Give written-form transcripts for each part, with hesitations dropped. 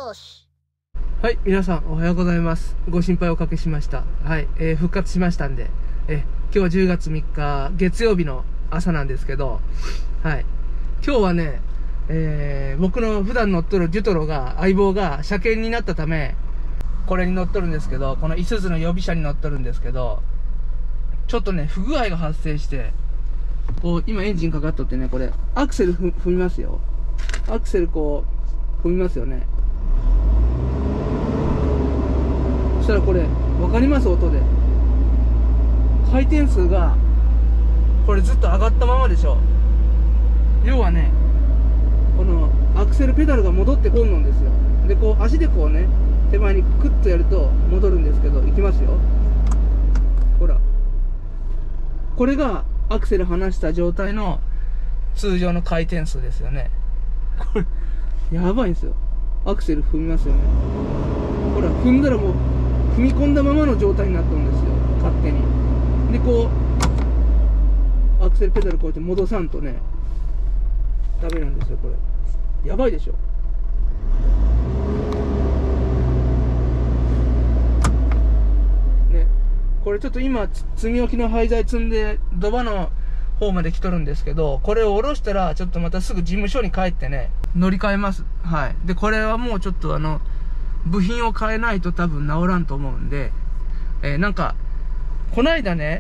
よし。 はい、皆さんおはようございます。ご心配おかけしました。はい、復活しましたんで、今日は10月3日月曜日の朝なんですけど、はい、今日はね、僕の普段乗っとるジュトロが、相棒が車検になったため、これに乗っとるんですけど、このいすゞの予備車に乗っとるんですけど、ちょっとね、不具合が発生して、こう、今エンジンかかっとってね、これ、アクセル踏みますよ。アクセルこう、踏みますよね。そしたらこれ、わかります？音で。回転数が、これずっと上がったままでしょ。要はね、このアクセルペダルが戻ってこんのんですよ。で、こう、足でこうね、手前にクッとやると戻るんですけど、いきますよ。ほら。これがアクセル離した状態の通常の回転数ですよね。これ、やばいんですよ。アクセル踏みますよね。ほら、踏んだらもう、踏み込んだままの状態になったんですよ。勝手に。で、こう、アクセルペダルこうやって戻さんとね、ダメなんですよ、これ。やばいでしょ。ね。これちょっと今、積み置きの廃材積んで、ドバの方まで来とるんですけど、これを下ろしたら、ちょっとまたすぐ事務所に帰ってね、乗り換えます。はい。で、これはもうちょっと部品を変えないと多分治らんと思うんで、なんか、こないだね、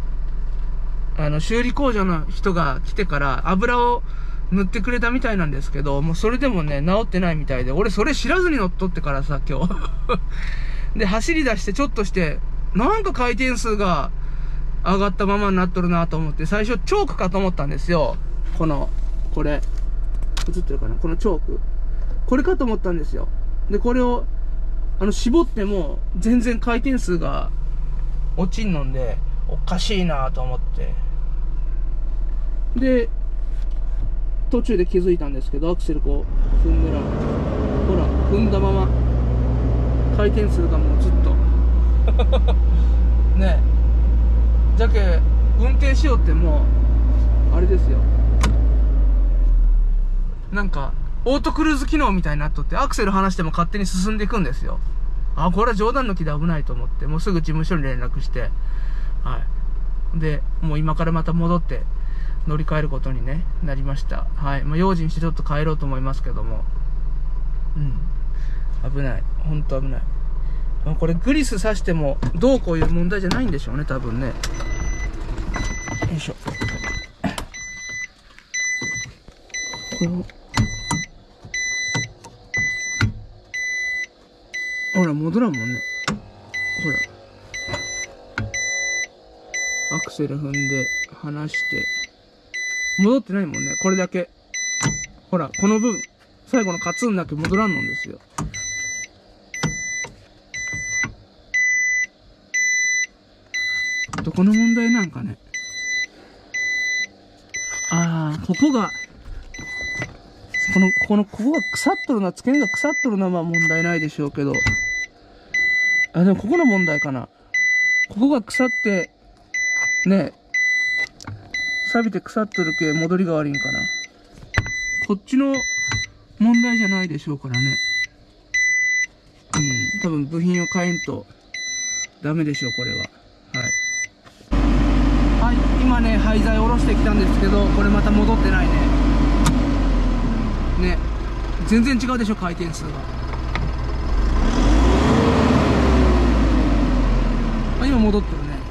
修理工場の人が来てから油を塗ってくれたみたいなんですけど、もうそれでもね、治ってないみたいで、俺それ知らずに乗っとってからさ、今日。で、走り出してちょっとして、なんか回転数が上がったままになっとるなと思って、最初チョークかと思ったんですよ。これ。映ってるかな？このチョーク。これかと思ったんですよ。で、これを、絞っても、全然回転数が落ちんのんで、おかしいなと思って。で、途中で気づいたんですけど、アクセルこう、踏んだら、ほら、踏んだまま、回転数がもうずっと。ねえ。じゃけ、運転しようってもう、あれですよ。なんか、オートクルーズ機能みたいになっとって、アクセル離しても勝手に進んでいくんですよ。あ、これは冗談抜きで危ないと思って、もうすぐ事務所に連絡して、はい。で、もう今からまた戻って乗り換えることに、ね、なりました。はい。まあ、用心してちょっと帰ろうと思いますけども。うん。危ない。ほんと危ない。これグリス刺してもどうこういう問題じゃないんでしょうね、多分ね。よいしょ。これを。ほら、戻らんもんね。ほら。アクセル踏んで、離して。戻ってないもんね。これだけ。ほら、この分、最後のカツンだけ戻らんのんですよ。どこの問題なんかね。ここが、ここが腐っとるな、付け根が腐っとるのはまあ問題ないでしょうけど。でもここの問題かな。ここが腐って、ね、錆びて腐っとるけ戻りが悪いんかな。こっちの問題じゃないでしょうからね。多分部品を変えんとダメでしょう、これは。はい。はい、今ね、廃材下ろしてきたんですけど、これまた戻ってないね。ね。全然違うでしょ、回転数が。今戻ってるね。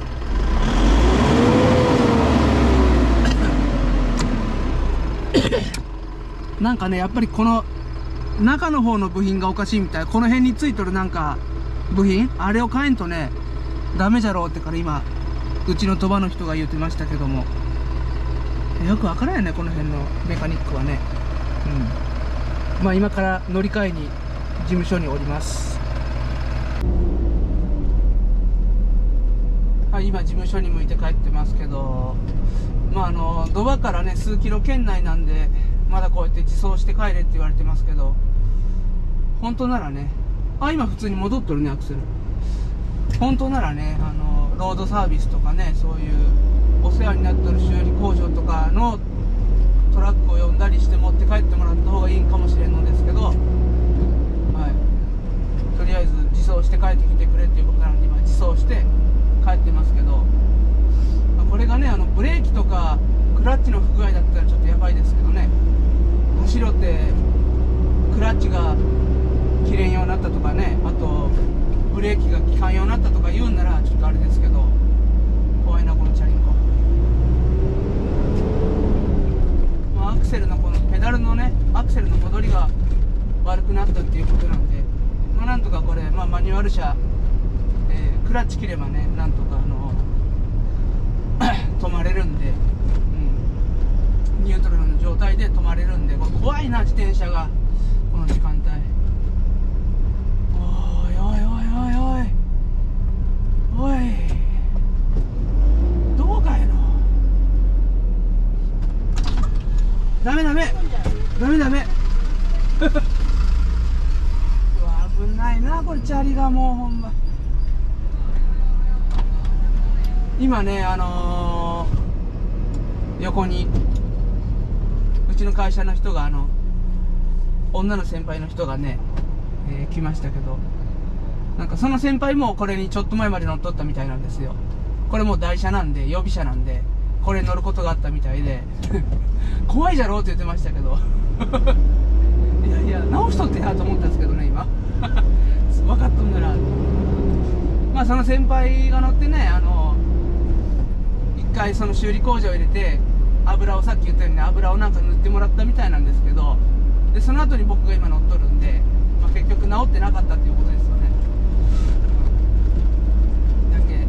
なんかね、やっぱりこの中の方の部品がおかしいみたい。この辺についとるなんか部品あれを変えんとね、ダメじゃろうってから今、うちの鳥羽の人が言ってましたけども。よくわからんよね、この辺のメカニックはね。まあ今から乗り換えに事務所におります。はい、今事務所に向いて帰ってますけど、まあドバからね、数キロ圏内なんで、まだこうやって自走して帰れって言われてますけど、本当ならね、今普通に戻っとるね、アクセル。本当ならね、ロードサービスとかね、そういうお世話になっとる修理工場とかのトラックを呼んだりして持って帰ってもらった方がいいかもしれんのですけど、はい。 悪くなったっていうことなんで、まあ、なんとかこれ、まあ、マニュアル車、クラッチ切ればね、なんとか止まれるんで、ニュートラルの状態で止まれるんで、これ怖いな、自転車がこの時間帯。おいおいおいおいおいおい、どうかやの。ダメダメダメダメうわ、危ないなこれ、チャリがもうほんま。今ね、横にうちの会社の人が、女の先輩の人がね、来ましたけど、なんかその先輩もこれにちょっと前まで乗っとったみたいなんですよ。これもう台車なんで、予備車なんで、これ乗ることがあったみたいで怖いじゃろうって言ってましたけどいやいや、直しとってなと思ったんですけどね、今分かっとんなら。まあその先輩が乗ってね、一回その修理工場を入れて、油をさっき言ったようにね、油をなんか塗ってもらったみたいなんですけど、でその後に僕が今乗っとるんで、まあ、結局直ってなかったっていうことですよね。だけ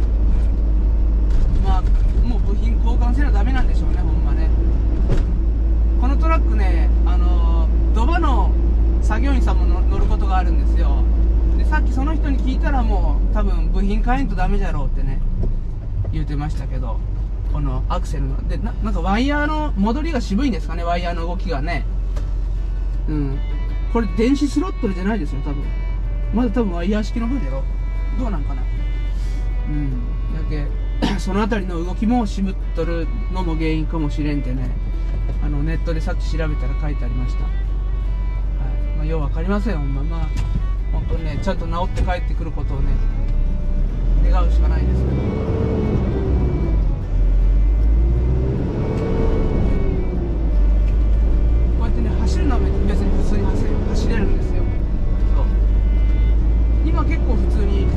まあもう部品交換せなダメなんでしょうね、ほんまね。このトラックね、ドバの作業員さんも乗ることがあるんですよ。でさっきその人に聞いたら、もう多分部品変えんとダメじゃろうってね言うてましたけど、このアクセルので、なんかワイヤーの戻りが渋いんですかね、ワイヤーの動きがね。これ電子スロットルじゃないですよ、多分。まだ多分ワイヤー式の方だろ。どうなんかな。だけそのあたりの動きも渋っとるのも原因かもしれんってね、ネットでさっき調べたら書いてありました。はい。まあ、ようわかりません、ほんま。まあ本当にね、ちゃんと治って帰ってくることをね願うしかないですけど。走るのは別に普通に走れるんですよ。そう、今結構普通に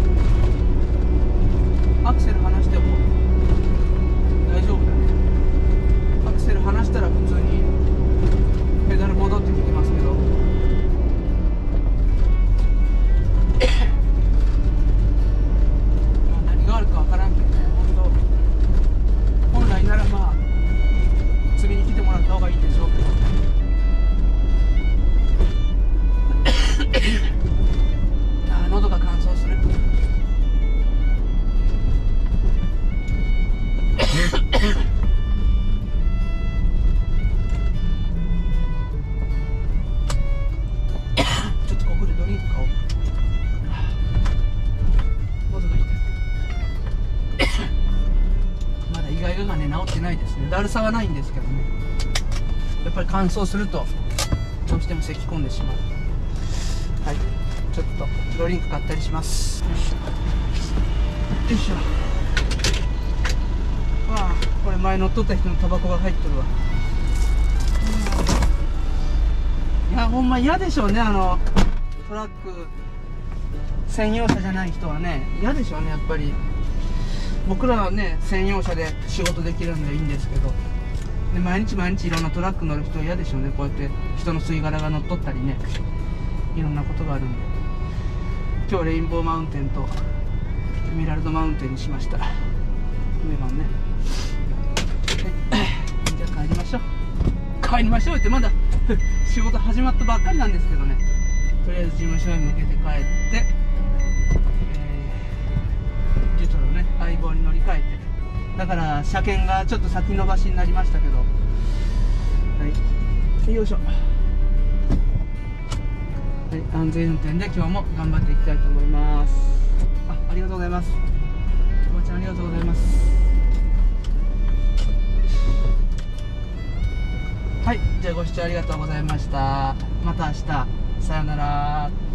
アクセル離しても大丈夫だね。アクセル離したら普通にペダル戻ってきてますけどまあ何があるか分からんけどね、本来ならまあ次に来てもらった方がいいんでしょうけど喉が乾燥するちょっとここでドリンク買おう。喉が痛いまだイガイガがね治ってないですね。だるさはないんですけどね、やっぱり乾燥するとどうしても咳き込んでしまう。はい、ちょっとドリンク買ったりします。よいしょよいしょ。わあ、これ前乗っとった人のタバコが入っとるわ。いやほんま嫌でしょうね、トラック専用車じゃない人はね嫌でしょうね。やっぱり僕らはね専用車で仕事できるんでいいんですけど、で毎日毎日いろんなトラック乗る人は嫌でしょうね。こうやって人の吸い殻が乗っとったりね、いろんなことがあるんで、今日レインボーマウンテンとエメラルドマウンテンにしました。上番ね。はい、じゃあ帰りましょう。帰りましょうってまだ仕事始まったばっかりなんですけどね。とりあえず事務所へ向けて帰って、ジュトロね相棒に乗り換えて、だから車検がちょっと先延ばしになりましたけど、はい、よいしょ。はい、安全運転で今日も頑張っていきたいと思います。ありがとうございます。おばちゃんありがとうございます。はい、じゃあご視聴ありがとうございました。また明日、さよなら。